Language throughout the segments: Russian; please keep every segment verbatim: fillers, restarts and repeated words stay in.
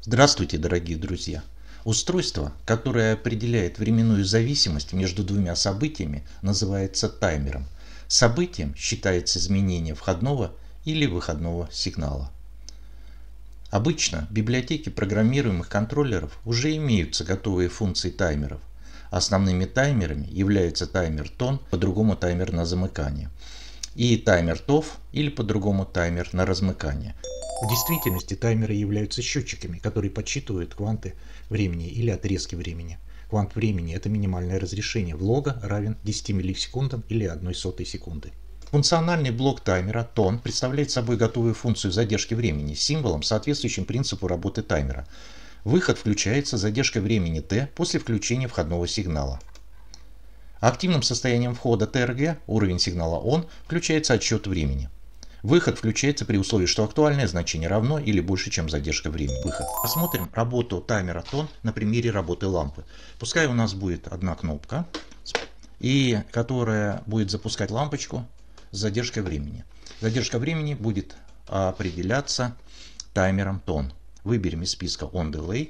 Здравствуйте, дорогие друзья! Устройство, которое определяет временную зависимость между двумя событиями, называется таймером. Событием считается изменение входного или выходного сигнала. Обычно в библиотеке программируемых контроллеров уже имеются готовые функции таймеров. Основными таймерами являются таймер тон, по-другому таймер на замыкание, и таймер тоф, или по-другому таймер на размыкание. В действительности таймеры являются счетчиками, которые подсчитывают кванты времени или отрезки времени. Квант времени – это минимальное разрешение в лого равен десяти миллисекундам или одной сотой секунды. Функциональный блок таймера тон представляет собой готовую функцию задержки времени с символом, соответствующим принципу работы таймера. Выход включается задержкой времени t после включения входного сигнала. Активным состоянием входа тэ эр гэ, уровень сигнала on, включается отсчет времени. Выход включается при условии, что актуальное значение равно или больше, чем задержка времени. Выход. Посмотрим работу таймера тон на примере работы лампы. Пускай у нас будет одна кнопка, и которая будет запускать лампочку с задержкой времени. Задержка времени будет определяться таймером тон. Выберем из списка on delay,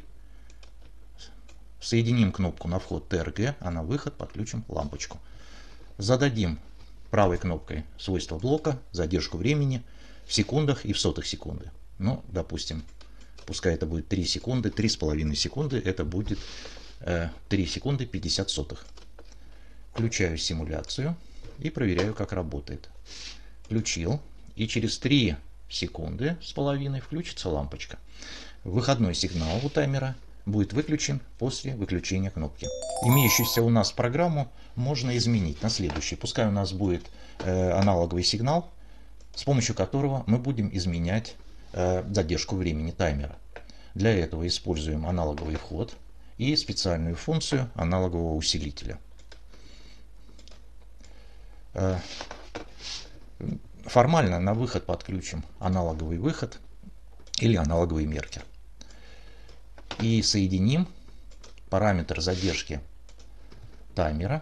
соединим кнопку на вход тэ эр гэ, а на выход подключим лампочку. Зададим правой кнопкой свойства блока задержку времени в секундах и в сотых секунды. Ну, допустим, пускай это будет три секунды, три с половиной секунды, это будет э, три секунды пятьдесят сотых. Включаю симуляцию и проверяю, как работает. Включил, и через три секунды с половиной включится лампочка. Выходной сигнал у таймера будет выключен после выключения кнопки. Имеющуюся у нас программу можно изменить на следующий. Пускай у нас будет э, аналоговый сигнал, с помощью которого мы будем изменять э, задержку времени таймера. Для этого используем аналоговый вход и специальную функцию аналогового усилителя. Э, формально на выход подключим аналоговый выход или аналоговый меркер. И соединим параметр задержки таймера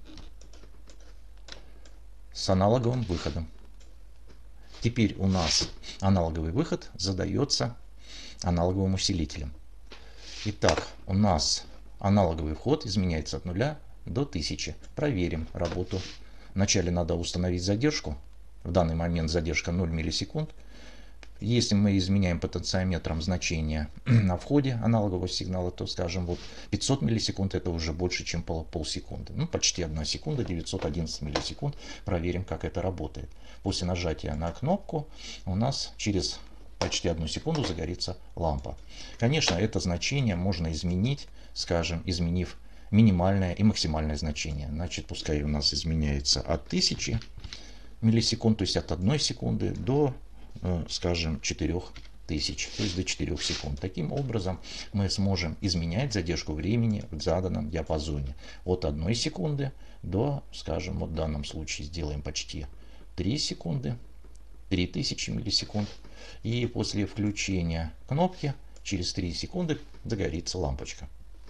с аналоговым выходом. Теперь у нас аналоговый выход задается аналоговым усилителем. Итак, у нас аналоговый вход изменяется от нуля до тысячи. Проверим работу. Вначале надо установить задержку. В данный момент задержка ноль миллисекунд. Если мы изменяем потенциометром значение на входе аналогового сигнала, то, скажем, вот пятьсот миллисекунд это уже больше, чем пол, полсекунды. Ну, почти одна секунда, девятьсот одиннадцать миллисекунд. Проверим, как это работает. После нажатия на кнопку у нас через почти одну секунду загорится лампа. Конечно, это значение можно изменить, скажем, изменив минимальное и максимальное значение. Значит, пускай у нас изменяется от тысячи миллисекунд, то есть от одной секунды до, скажем, четырёх тысяч, то есть до четырёх секунд. Таким образом мы сможем изменять задержку времени в заданном диапазоне от одной секунды до, скажем, вот в данном случае сделаем почти три секунды, три тысячи миллисекунд, и после включения кнопки через три секунды загорится лампочка.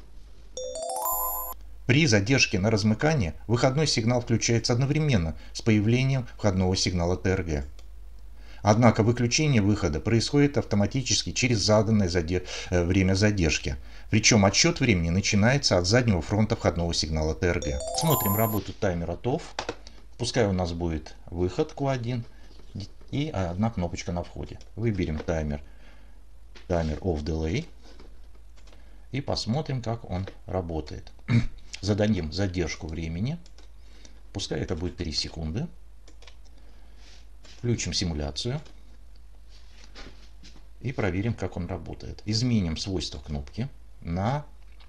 При задержке на размыкание выходной сигнал включается одновременно с появлением входного сигнала тэ эр гэ. Однако выключение выхода происходит автоматически через заданное задер... время задержки. Причем отсчет времени начинается от заднего фронта входного сигнала тэ эр гэ. Смотрим работу таймера тоф. Пускай у нас будет выход ку один и одна кнопочка на входе. Выберем таймер, таймер off delay и посмотрим, как он работает. Зададим задержку времени. Пускай это будет три секунды. Включим симуляцию и проверим, как он работает. Изменим свойства кнопки на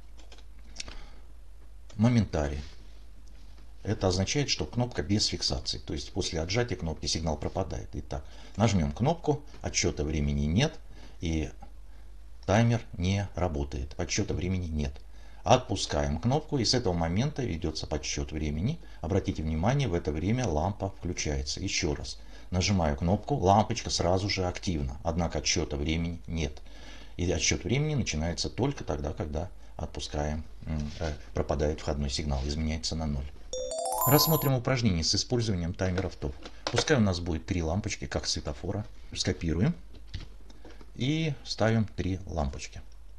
моментарий. Это означает, что кнопка без фиксации. То есть после отжатия кнопки сигнал пропадает. Итак, нажмем кнопку, отсчета времени нет и таймер не работает. Подсчета времени нет. Отпускаем кнопку, и с этого момента ведется подсчет времени. Обратите внимание, в это время лампа включается. Еще раз. Нажимаю кнопку, лампочка сразу же активна, однако отсчета времени нет. И отсчет времени начинается только тогда, когда отпускаем, э, пропадает входной сигнал, изменяется на ноль. Рассмотрим упражнение с использованием таймеров тоф. Пускай у нас будет три лампочки, как светофора. Скопируем и ставим три лампочки.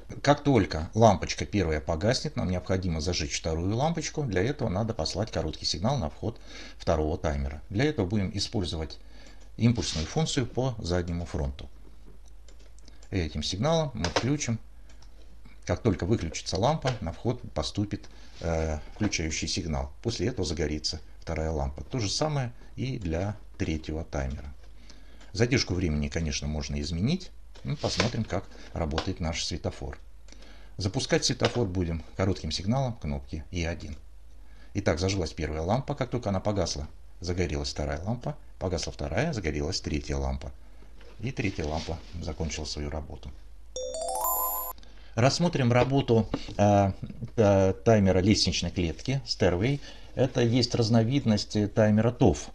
Как только лампочка первая погаснет, нам необходимо зажечь вторую лампочку. Для этого надо послать короткий сигнал на вход второго таймера. Для этого будем использовать импульсную функцию по заднему фронту. Этим сигналом мы включим. Как только выключится лампа, на вход поступит э, включающий сигнал. После этого загорится вторая лампа. То же самое и для третьего таймера. Задержку времени, конечно, можно изменить. Ну, посмотрим, как работает наш светофор. Запускать светофор будем коротким сигналом кнопки И один. Итак, зажглась первая лампа. Как только она погасла, загорелась вторая лампа. Погасла вторая, загорелась третья лампа. И третья лампа закончила свою работу. Рассмотрим работу э, э, таймера лестничной клетки Stairway. Это есть разновидность таймера тоф.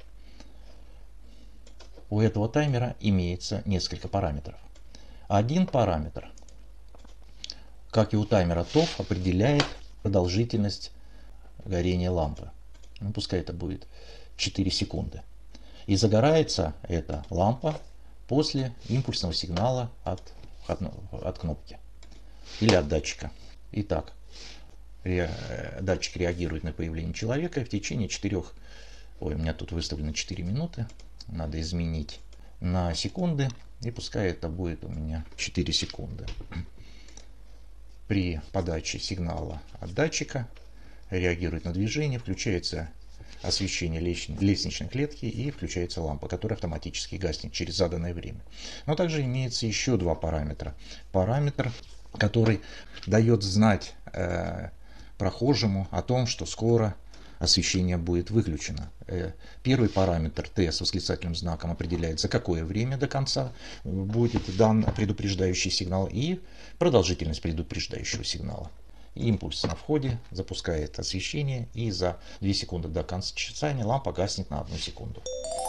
У этого таймера имеется несколько параметров. Один параметр, как и у таймера тоф, определяет продолжительность горения лампы. Ну, пускай это будет четыре секунды. И загорается эта лампа после импульсного сигнала от, от, от кнопки или от датчика. Итак, ре, датчик реагирует на появление человека в течение четырёх, ой, у меня тут выставлено четыре минуты, надо изменить на секунды, и пускай это будет у меня четыре секунды. При подаче сигнала от датчика реагирует на движение, включается освещение лестничной клетки и включается лампа, которая автоматически гаснет через заданное время. Но также имеется еще два параметра. Параметр, который дает знать э, прохожему о том, что скоро освещение будет выключено. Э, первый параметр Т с восклицательным знаком определяет, за какое время до конца будет дан предупреждающий сигнал, и продолжительность предупреждающего сигнала. Импульс на входе запускает освещение, и за две секунды до конца часания лампа гаснет на одну секунду.